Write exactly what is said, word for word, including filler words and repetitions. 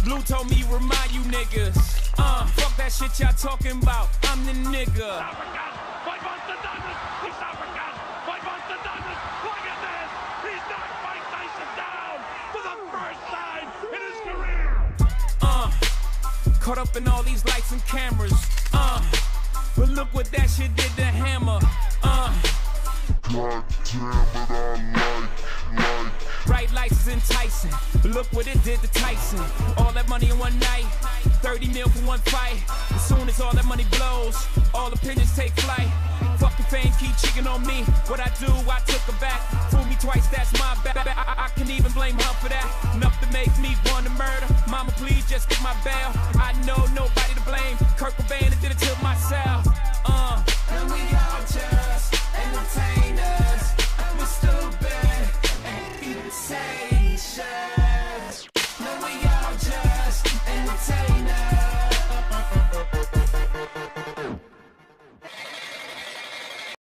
Blue told me remind you niggas. Uh, fuck that shit y'all talking about. I'm the nigga. Fight Monster Douglas. He's African. Fight Monster Douglas. Look at this. He's knocked Mike Tyson down for the first time in his career. Uh, caught up in all these lights and cameras. Uh, but look what that shit did to Hammer. Uh, God damn it, I like, like. Bright lights is enticing, but look what it did to Tyson. All that money in one night, thirty mil for one fight. As soon as all that money blows, all opinions take flight. Fucking fame keep cheating on me. What I do, I took her back. Fool me twice, that's my bad. I, I, I can even blame her for that. Enough to make me want to murder. Mama, please just get my bail. I know nobody